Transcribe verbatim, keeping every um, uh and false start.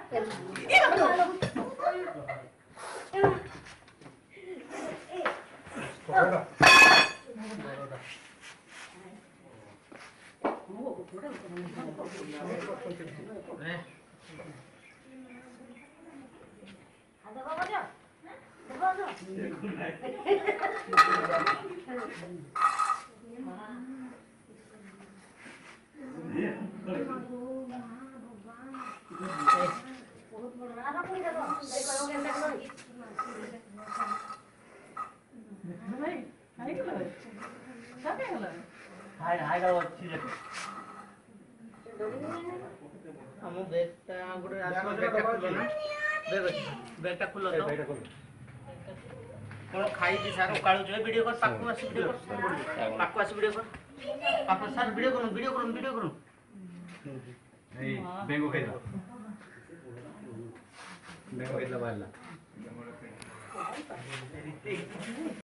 हाय हाय का अच्छी देखो हम बेटा गुडे आसो बेटा खुलो ना बेग बेटा खुलो तो बेटा खुलो कोन खाई दी सारो काळू जो वीडियो कर पाकू आसी वीडियो कर पाकू आसी वीडियो कर पाकू सर वीडियो करू वीडियो करू वीडियो करू ए बेंगो खाइला बेंगो खाइला बाला